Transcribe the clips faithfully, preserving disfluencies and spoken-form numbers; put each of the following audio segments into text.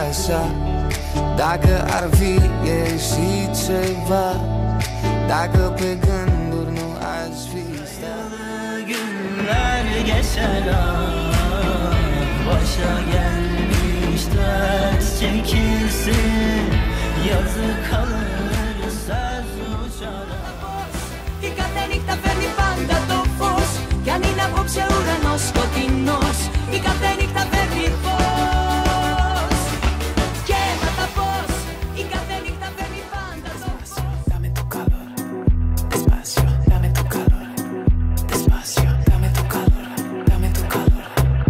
așa. Dacă ar fi ieșit ceva, dacă pe gânduri nu aș fi stat. Günler geçer ah, başa gelmiş ders çekilsin, yazı kalır söz uçar. Η κάθε νύχτα φέρνει πάντα το φως, κι αν είναι απόψε ουρανός σκοτεινός, η κάθε νύχτα φέρνει φως. Και έμαθα πως η κάθε νύχτα φέρνει πάντα το φως. Dame tu calor, despacio, dame tu calor, despacio, dame tu calor, dame tu calor.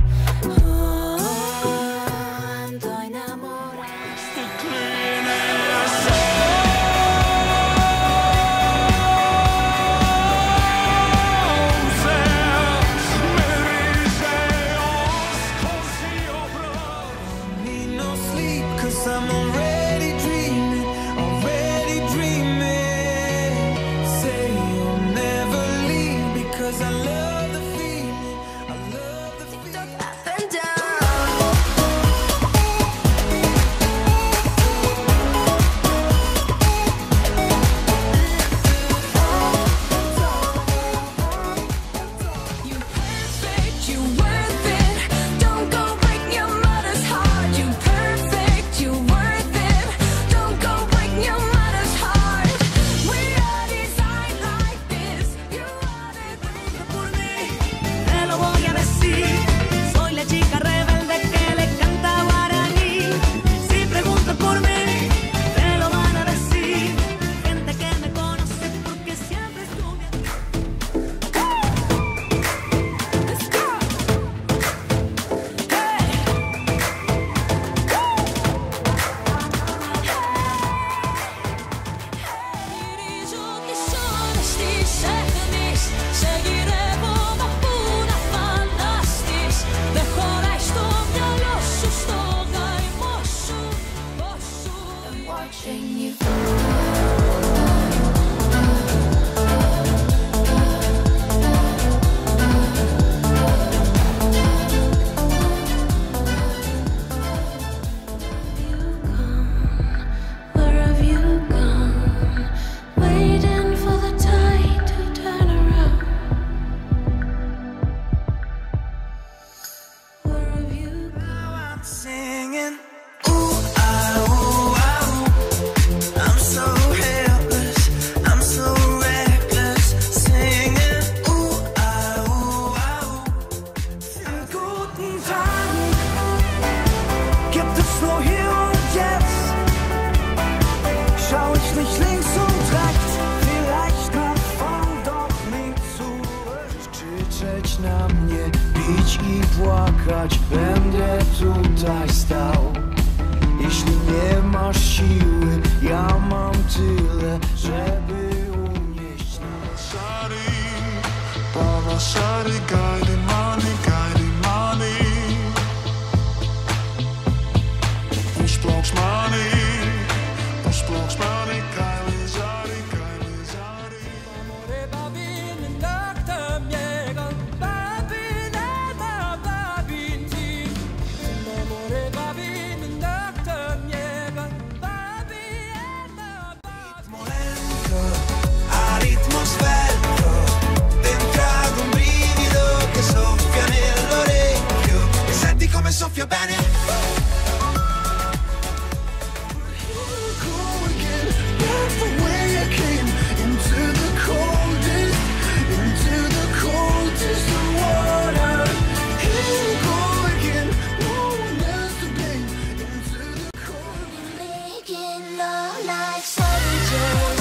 Ando enamorada. I'm already dreaming, already dreaming. Say you'll never leave because I love the feeling, I love the feeling. Up and down. You perfect, you worth it. Don't go break your mother's heart. You perfect, you worth it. Don't go break your mother's heart. We are designed like this. You are the thing for me. Te lo voy a decir, soy la chica rebelde que le canta guaraní. Si preguntan por mí, te lo van a decir. Gente que me conoce porque siempre estuve aquí. Let's go. Dirijo que choras, discernis. Seguiremo uma pura fantastis. Dejo resto de los sustos y mosu, mosu. I'm watching you. Where have you gone? Waiting for the tide to turn around. Where have you gone? I'm singing, ooh, ah, ooh, ah, ooh. I'm so helpless, I'm so reckless. Singing, ooh, ah, ooh, ah, ooh. In guten Tagen gibt es nur hier und jetzt. Schau ich nicht links und rechts, vielleicht nach vorn, doch nie zurück. Krzyczeć na mnie, pić i płakać, będę tutaj stał. Jeśli nie masz siły, ja mam tyle, żeby unieść nas. Baba shari guide money, guide money. Ons blocks money, ons blocks money, Kylie Zari, Kylie Zari. Amore babin naktam yegan babin ema babin tin. Amore babin naktam yegan babin ema babin. Lento, a ritmo svelto, dentro un brivido che soffia nell'orecchio. E senti come soffia bene. Making love like soldiers.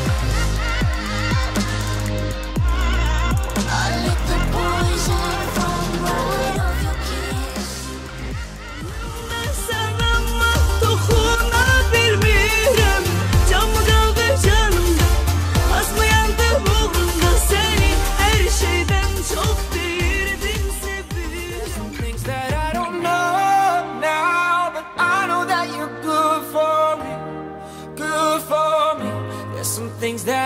I lit the poison from right of your kiss. Sana mahtukunabilmiyorum. Canım kaldı canımda. Asmayandı buğrunda seni. Her şeyden çok değildin seviyorum. Some things that I don't know now, but I know that you're good for me, good for me. There's some things that